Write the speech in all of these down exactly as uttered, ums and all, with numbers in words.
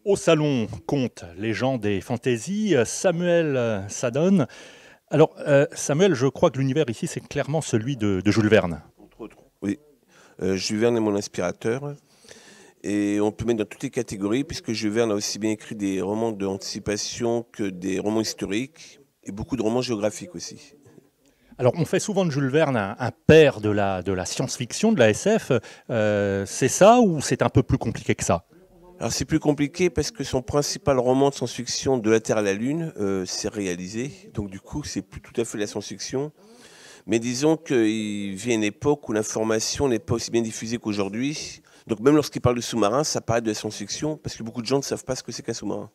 Au salon Contes, légendes et fantasy, Samuel Sadon. Alors, euh, Samuel, je crois que l'univers ici, c'est clairement celui de, de Jules Verne. Entre autres. Oui, euh, Jules Verne est mon inspirateur. Et on peut mettre dans toutes les catégories, puisque Jules Verne a aussi bien écrit des romans d'anticipation que des romans historiques, et beaucoup de romans géographiques aussi. Alors, on fait souvent de Jules Verne un, un père de la, de la science-fiction, de la S F. Euh, c'est ça ou c'est un peu plus compliqué que ça? Alors c'est plus compliqué parce que son principal roman de science-fiction, De la Terre à la Lune, euh, s'est réalisé. Donc du coup, c'est plus tout à fait la science-fiction. Mais disons qu'il vit à une époque où l'information n'est pas aussi bien diffusée qu'aujourd'hui. Donc même lorsqu'il parle de sous-marin, ça paraît de la science-fiction parce que beaucoup de gens ne savent pas ce que c'est qu'un sous-marin.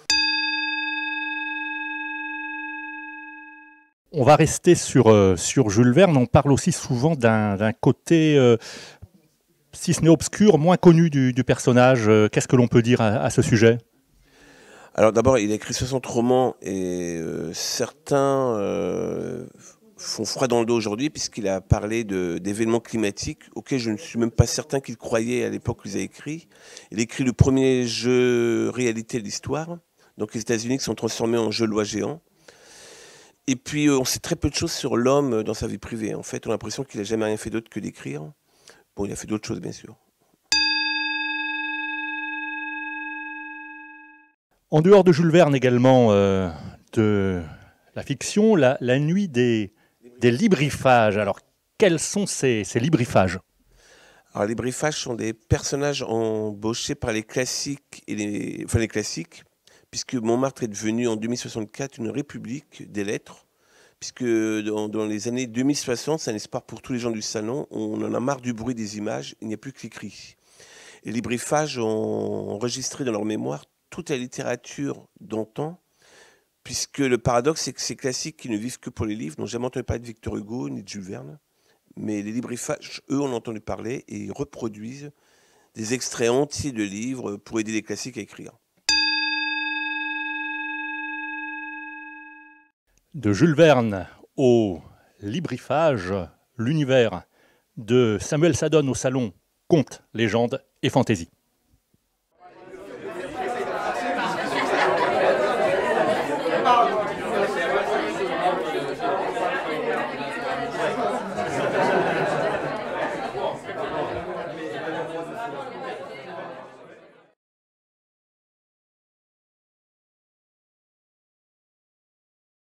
On va rester sur, euh, sur Jules Verne. On parle aussi souvent d'un d'un côté, euh, si ce n'est obscur, moins connu du, du personnage. Euh, Qu'est-ce que l'on peut dire à, à ce sujet? Alors d'abord, il a écrit soixante romans et euh, certains euh, font froid dans le dos aujourd'hui puisqu'il a parlé de- d'événements climatiques auxquels je ne suis même pas certain qu'il croyait à l'époque où il a écrit. Il a écrit le premier jeu réalité de l'histoire, donc les États-Unis qui sont transformés en jeux de loi géants. Et puis euh, on sait très peu de choses sur l'homme euh, dans sa vie privée. En fait, on a l'impression qu'il n'a jamais rien fait d'autre que d'écrire. Bon, il a fait d'autres choses bien sûr. En dehors de Jules Verne également, euh, de la fiction, la, la nuit des, des librifages. Alors, quels sont ces, ces librifages? Alors les briefages sont des personnages embauchés par les classiques et les, enfin les classiques, puisque Montmartre est devenu en deux mille soixante-quatre une république des lettres, puisque dans, dans les années deux mille soixante, c'est un espoir pour tous les gens du salon, on en a marre du bruit des images, il n'y a plus que l'écrit. Et les briefages ont enregistré dans leur mémoire toute la littérature d'antan, puisque le paradoxe, c'est que ces classiques qui ne vivent que pour les livres n'ont jamais entendu parler de Victor Hugo ni de Jules Verne. Mais les librifages, eux, on a entendu parler et ils reproduisent des extraits entiers de livres pour aider les classiques à écrire. De Jules Verne au librifage, l'univers de Samuel Sadon au salon Contes, légendes et fantasy.